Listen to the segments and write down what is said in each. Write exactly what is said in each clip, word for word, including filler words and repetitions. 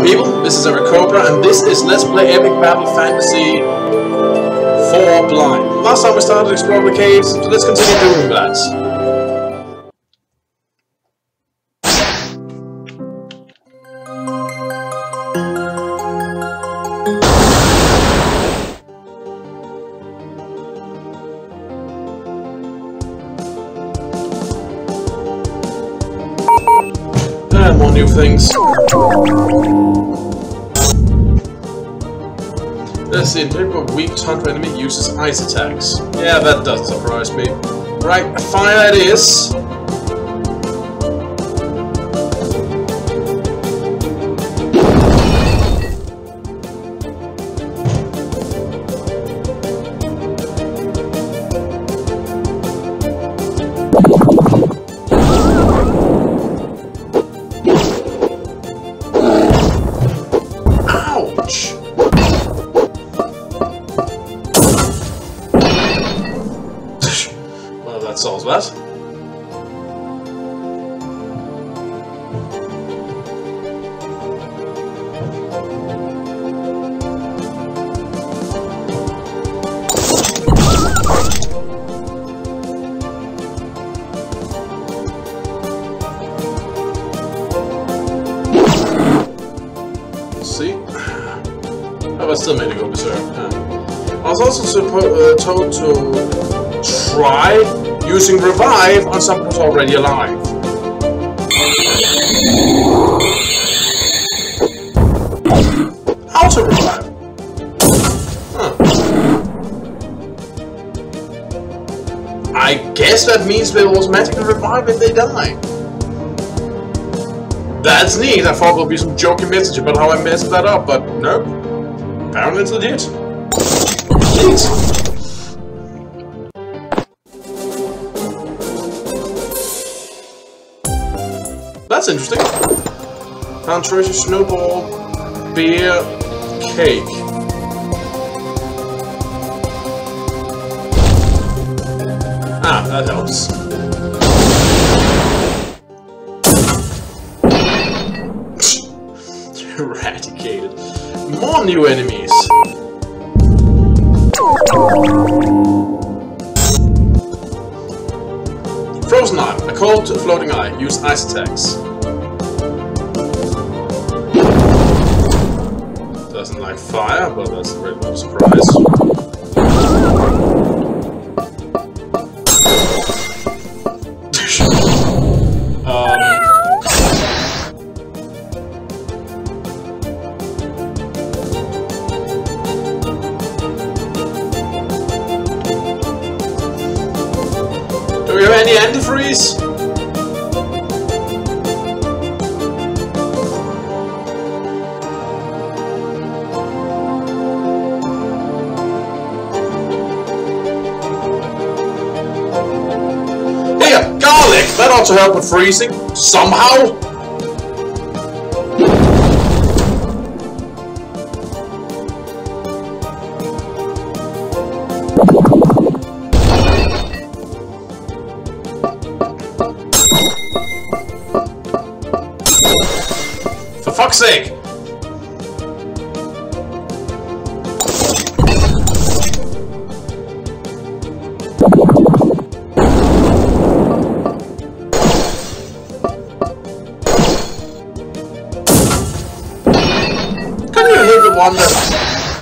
people, this is Eric Cobra, and this is Let's Play Epic Battle Fantasy four Blind. Last time we started exploring the caves, so let's continue doing that. And more new things. Let's see, paper weak Tundra enemy uses ice attacks. Yeah, that doesn't surprise me. Right, fire it is. That solves that. See? Oh, I still made it go berserk. Yeah. I was also suppo uh, told to try using revive on someone who's already alive. How to revive? Huh. I guess that means they automatically revive if they die. That's neat. I thought there'd be some joking message about how I messed that up, but nope. Apparently it's legit. Neat. That's interesting. Found treasure, snowball, beer, cake. Ah, that helps. Eradicated. More new enemies. Frozen Eye. A cold floating eye. Use ice attacks. Doesn't like fire, but that's a very little surprise. um, do we have any antifreeze? That ought to help with freezing, somehow! For fuck's sake! One that...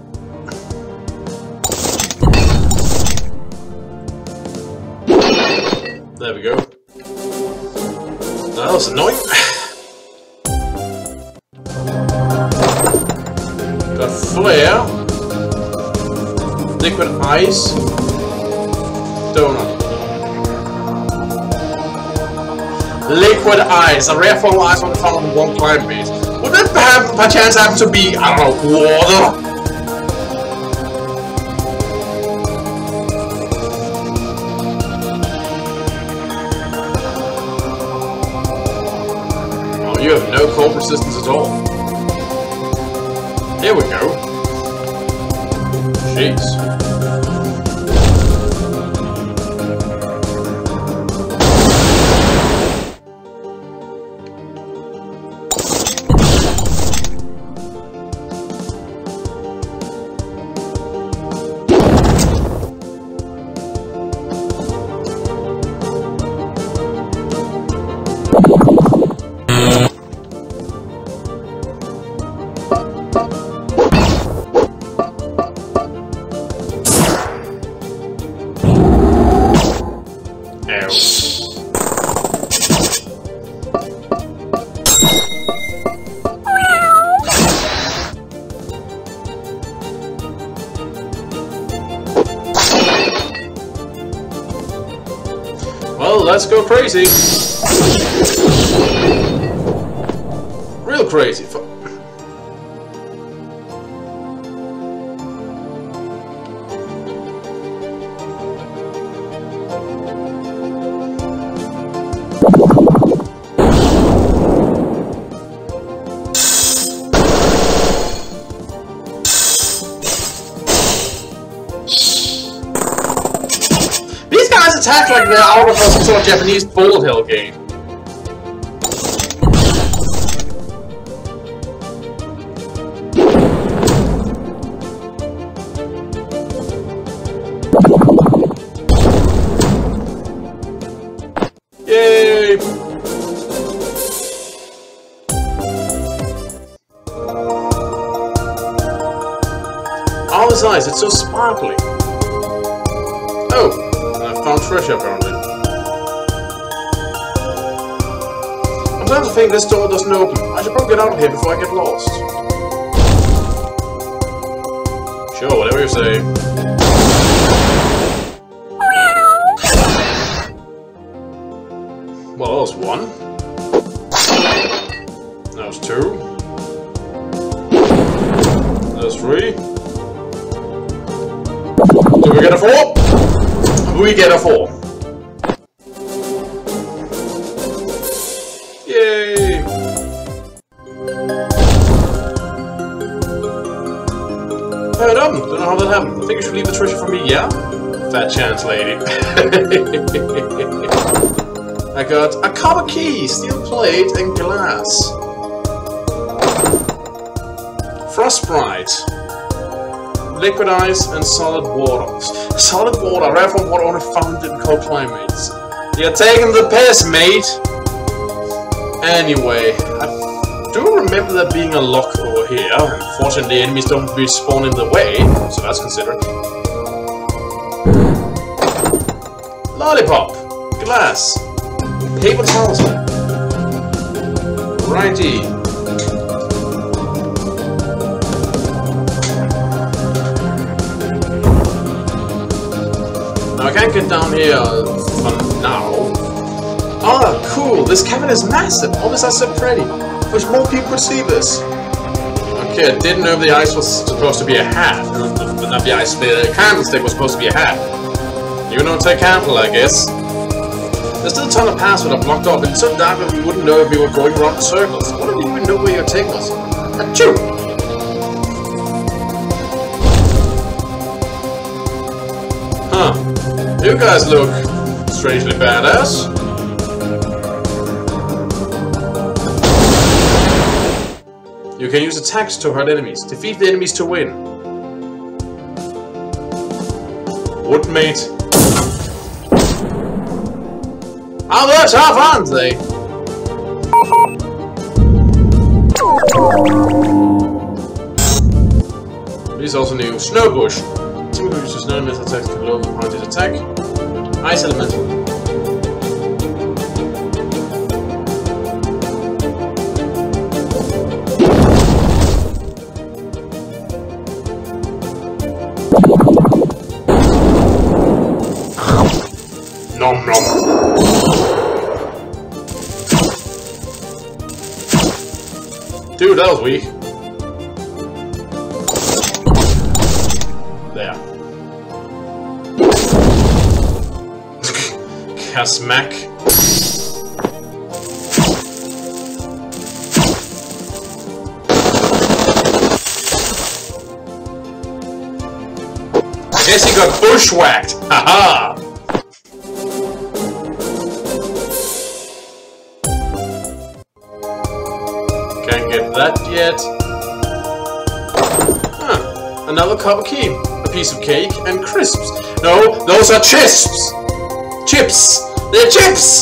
There we go. That was annoying. Got flare, liquid ice, donut. Liquid ice, a rare form of ice on the found in one climate base. Would that have, by chance happen to be, I don't know, water? Oh, you have no cold resistance at all. Here we go. Jeez. let's go crazy. Real crazy. Attack like they're out of some sort of Japanese bullet hell game. Yay! All his eyes, it's so sparkly. Oh! Found treasure, apparently. I'm starting to think this door doesn't open. I should probably get out of here before I get lost. Sure, whatever you say. Well, that was one. That was two. That was three. Do we get a four? We get a four. Yay! Heard of them. Don't know how that happened. Think you should leave the treasure for me, yeah? Fat chance, lady. I got a copper key, steel plate, and glass. Frostbite. Liquid ice and solid water. Solid water, rare from water only found in cold climates. You're taking the piss, mate! Anyway, I do remember there being a lock over here. Unfortunately, enemies don't respawn in the way, so that's considered. Lollipop! Glass! Paper talisman! Righty. Now I can't get down here for now. Oh, cool! This cabin is massive! All this is so pretty! Wish more people could see this! Okay, I didn't know the ice was supposed to be a hat. Not the ice, the candlestick was supposed to be a hat. You know, take candle, I guess. There's still a ton of paths that are blocked off, and it's so dark that we wouldn't know if we were going around in circles. What do you even know where you're taking us? Achoo! Huh. You guys look strangely badass. You can use attacks to hurt enemies. Defeat the enemies to win. Wood mate. How much have aren't they? These also new. Snowbush. Team who uses no missile attacks can lower the party's attack. Ice elemental. Nom nom. Dude, that was weak. There. Smack. I guess he got bushwhacked. Haha. Can't get that yet. Huh. Another copper key. A piece of cake and crisps. No, those are chisps. Chips. They're chips!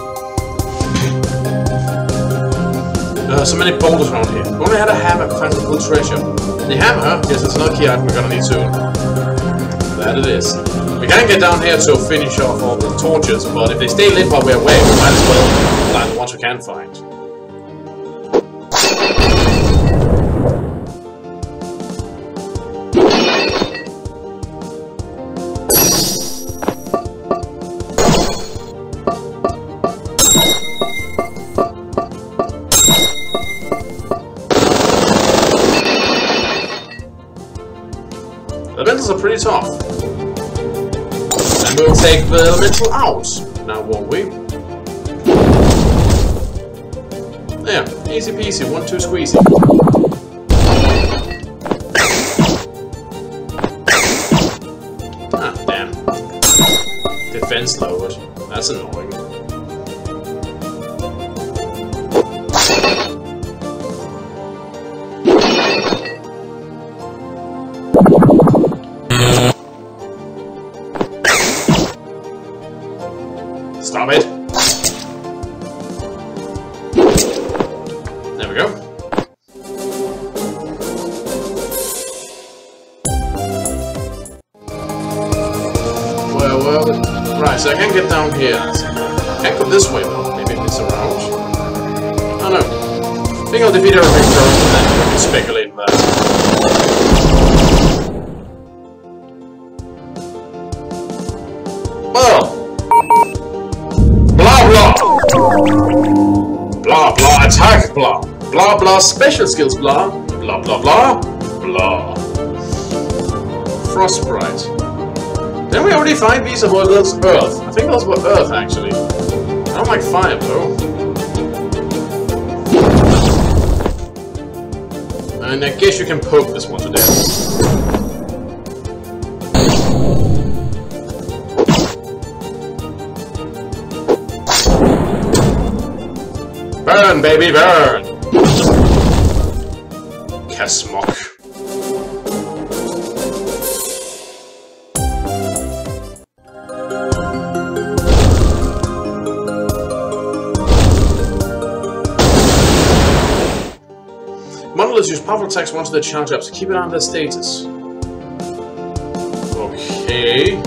Uh, so many boulders around here. We only had a hammer to find some cool treasure. The hammer? Yes, it's another key item we're gonna need soon. That it is. We can't get down here to finish off all the torches, but if they stay lit while we're away, we might as well find the ones we can find. Elementals are pretty tough. And we'll take the elemental out. Now, won't we? Yeah, easy peasy, one, two, squeezy. Ah, damn. Defense lowered. That's annoying. Stop it. There we go. Well, well, right, so I can get down here. I can't go this way though. Maybe it's around. Oh no. I think I'll defeat everything first and then speculate on that. Well. Blah blah. Blah blah attack blah. Blah blah special skills blah. Blah blah blah. Blah. Frostbrite. Didn't we already find these or were those Earth? I think those were Earth actually. I don't like fire though. And I guess you can poke this one to death. Burn, baby, burn! Kasmok. Monoliths use powerful attacks once they charge up, so keep it on their status. Okay.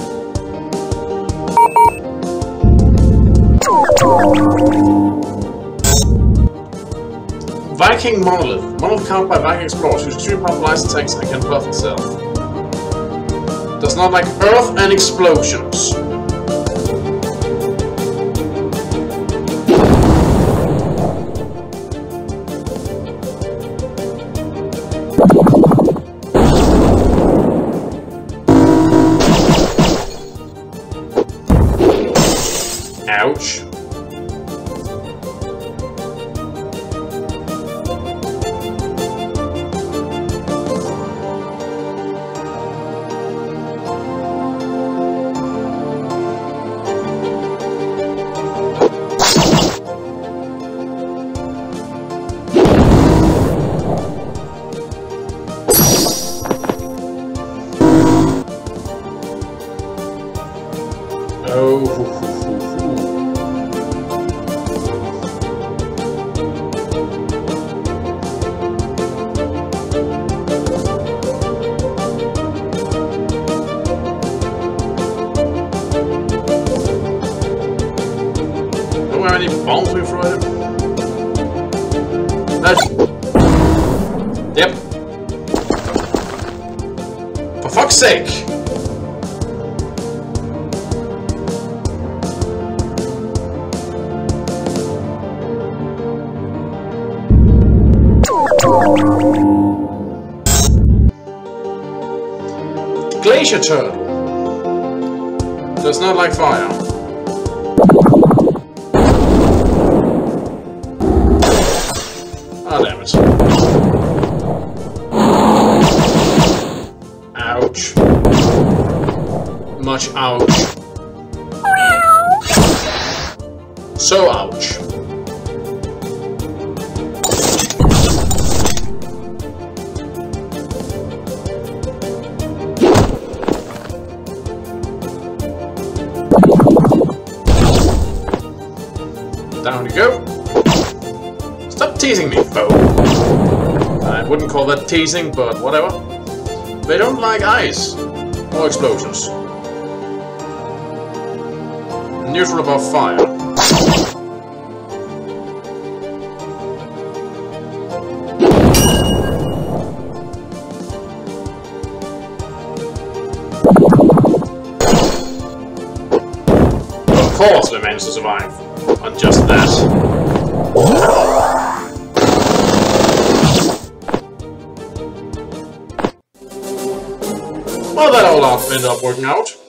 Viking Monolith. Monolith carved by Viking explorers whose extreme powerful ice attacks and can buff itself. Does not like earth and explosions. Ouch. Any bombs we throw at him? That's... Yep. For fuck's sake! Glacier turtle. Does not like fire. Ah, damn it. Ouch. Much ouch. So ouch. Down you go. Stop teasing me, foe. I wouldn't call that teasing, but whatever. They don't like ice or explosions. Neutral above fire. Of course, they managed to survive on just that. Well, that all ended up working out.